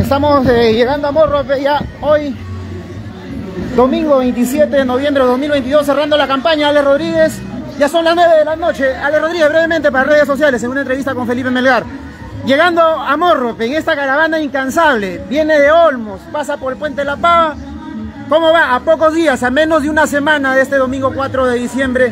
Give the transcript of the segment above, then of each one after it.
Estamos llegando a Morrope ya hoy, domingo 27 de noviembre de 2022, cerrando la campaña. Ale Rodríguez, ya son las 9 de la noche. Ale Rodríguez, brevemente para redes sociales, en una entrevista con Felipe Melgar. Llegando a Morrope, en esta caravana incansable, viene de Olmos, pasa por el Puente La Pava. ¿Cómo va? A pocos días, a menos de una semana de este domingo 4 de diciembre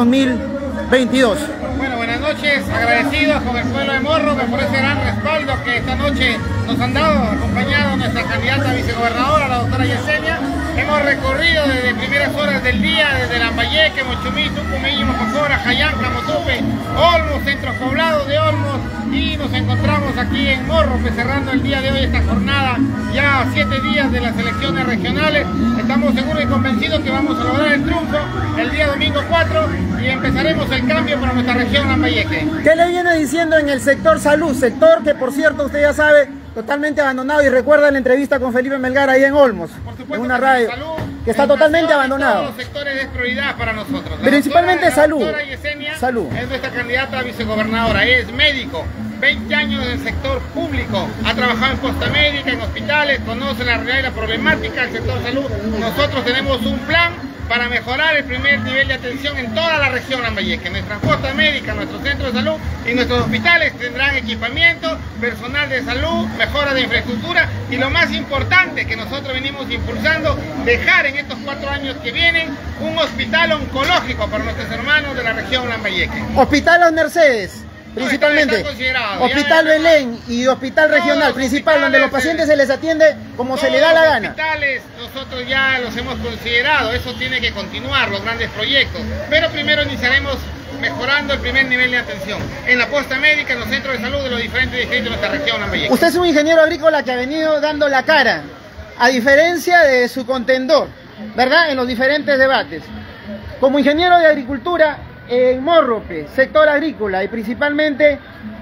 2022. Bueno, buenas noches, agradecidos con el pueblo de Morrope por ese gran respaldo que esta noche nos han dado, acompañado nuestra candidata a vicegobernadora, la doctora Yesenia. Hemos recorrido desde primeras horas del día, desde Lambayeque, Mochumí, Tucumí, Mojocora, Jayanca, Motupe, Olmos, centros poblados de Olmos, y nos encontramos aquí en Morrope cerrando el día de hoy esta jornada, ya a 7 días de las elecciones regionales. Estamos seguros y convencidos que vamos a lograr el triunfo el día domingo 4 y empezaremos el cambio para nuestra región Lambayeque. ¿Qué le viene diciendo en el sector salud? Sector que, por cierto, usted ya sabe, totalmente abandonado, y recuerda la entrevista con Felipe Melgar ahí en Olmos, en una radio, que está totalmente abandonado. Todos los sectores es prioridad para nosotros. Principalmente salud. La doctora Yesenia salud. Es nuestra candidata a vicegobernadora, es médico, 20 años en el sector público, ha trabajado en posta médica, en hospitales, conoce la realidad y la problemática del sector salud. Nosotros tenemos un plan para mejorar el primer nivel de atención en toda la región Lambayeque. Nuestra posta médica, nuestros centros de salud y nuestros hospitales tendrán equipamiento, personal de salud, mejora de infraestructura y lo más importante que nosotros venimos impulsando, dejar en estos 4 años que vienen un hospital oncológico para nuestros hermanos de la región Lambayeque. Hospital Las Mercedes. Principalmente, Hospital Belén y Hospital Regional Principal, donde los pacientes se les atiende como se le da la gana. Los hospitales nosotros ya los hemos considerado, eso tiene que continuar, los grandes proyectos, pero primero iniciaremos mejorando el primer nivel de atención en la posta médica, en los centros de salud de los diferentes distritos de nuestra región Lambayeque. Usted es un ingeniero agrícola que ha venido dando la cara, a diferencia de su contendor, ¿verdad?, en los diferentes debates. Como ingeniero de agricultura, en Morrope, sector agrícola y principalmente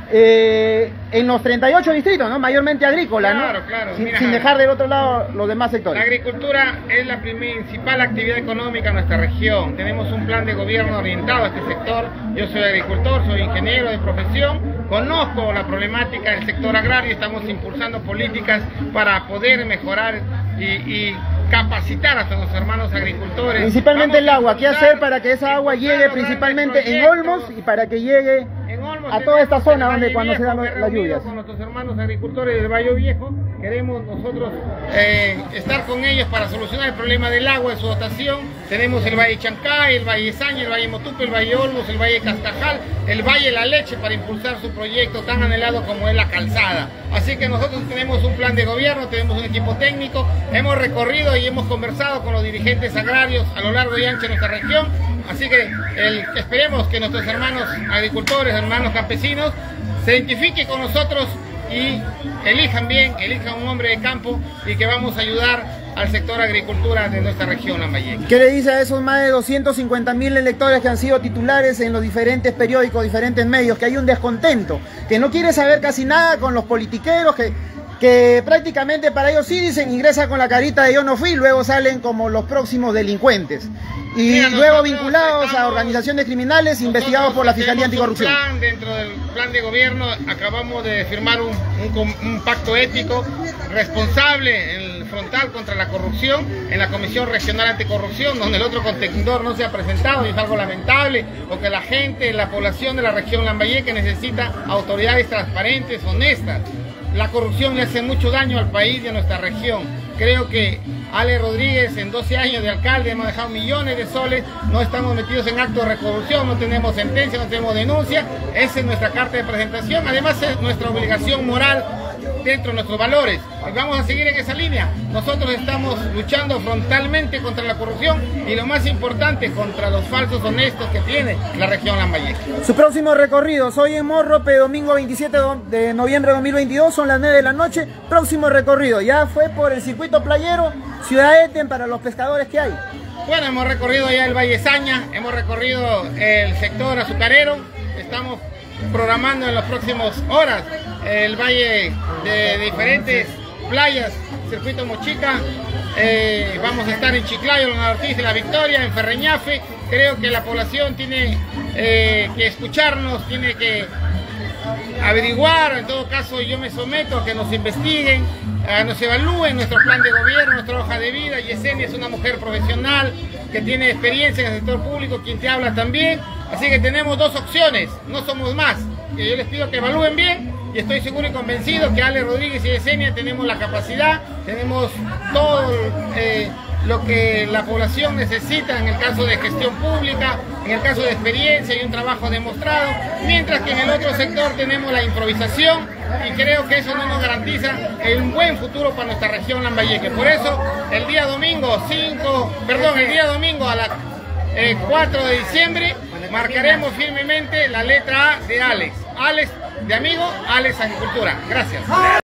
en los 38 distritos, ¿no?, mayormente agrícola, claro, ¿no? Claro. Sin dejar del otro lado los demás sectores. La agricultura es la principal actividad económica en nuestra región. Tenemos un plan de gobierno orientado a este sector. Yo soy agricultor, soy ingeniero de profesión, conozco la problemática del sector agrario y estamos impulsando políticas para poder mejorar y capacitar a nuestros hermanos agricultores. Principalmente el agua, ¿qué hacer para que esa agua llegue principalmente en Olmos y para que llegue a toda esta zona donde cuando se dan las lluvias? Con nuestros hermanos agricultores del Valle Viejo, queremos nosotros estar con ellos para solucionar el problema del agua, de su dotación. Tenemos el Valle Chancay, el Valle Saña, el Valle Motupe, el Valle Olmos, el Valle Cascajal, el Valle La Leche, para impulsar su proyecto tan anhelado como es la calzada. Así que nosotros tenemos un plan de gobierno, tenemos un equipo técnico, hemos recorrido y hemos conversado con los dirigentes agrarios a lo largo y ancho de nuestra región. Así que esperemos que nuestros hermanos agricultores, hermanos campesinos, se identifiquen con nosotros y elijan bien, elijan un hombre de campo, y que vamos a ayudar al sector agricultura de nuestra región Lambayeque. ¿Qué le dice a esos más de 250.000 electores que han sido titulares en los diferentes periódicos, diferentes medios, que hay un descontento, que no quiere saber casi nada con los politiqueros, que prácticamente para ellos sí dicen ingresa con la carita de yo no fui, luego salen como los próximos delincuentes y luego vinculados a organizaciones criminales investigados por la Fiscalía Anticorrupción? Dentro del plan de gobierno acabamos de firmar un pacto ético responsable, frontal contra la corrupción en la Comisión Regional Anticorrupción, donde el otro contendor no se ha presentado, y es algo lamentable, porque la gente, la población de la región Lambayeque necesita autoridades transparentes, honestas. La corrupción le hace mucho daño al país y a nuestra región. Creo que Ale Rodríguez, en 12 años de alcalde, hemos dejado millones de soles, no estamos metidos en actos de corrupción, no tenemos sentencia, no tenemos denuncia. Esa es nuestra carta de presentación, además es nuestra obligación moral dentro de nuestros valores. Y vamos a seguir en esa línea. Nosotros estamos luchando frontalmente contra la corrupción y, lo más importante, contra los falsos honestos que tiene la región Lambayeque. Su próximo recorrido, hoy en Morrope, domingo 27 de noviembre de 2022, son las 9 de la noche. Próximo recorrido, ya fue por el circuito playero, Ciudad Eten, para los pescadores que hay. Bueno, hemos recorrido ya el Valle Saña, hemos recorrido el sector azucarero, estamos programando en las próximas horas el valle de diferentes playas, circuito Mochica, vamos a estar en Chiclayo, Los Ortiz de la Victoria, en Ferreñafe. Creo que la población tiene que escucharnos, tiene que averiguar, en todo caso yo me someto a que nos investiguen, nos evalúen nuestro plan de gobierno, nuestra hoja de vida. Yesenia es una mujer profesional que tiene experiencia en el sector público, quien te habla también, así que tenemos dos opciones, no somos más. Que yo les pido que evalúen bien y estoy seguro y convencido que Ale Rodríguez y Yesenia tenemos la capacidad, tenemos todo lo que la población necesita en el caso de gestión pública, en el caso de experiencia y un trabajo demostrado, mientras que en el otro sector tenemos la improvisación y creo que eso no nos garantiza un buen futuro para nuestra región Lambayeque. Por eso el día domingo a las 4 de diciembre marcaremos firmemente la letra A de Alex. Alex de amigo, Alex Agricultura. Gracias.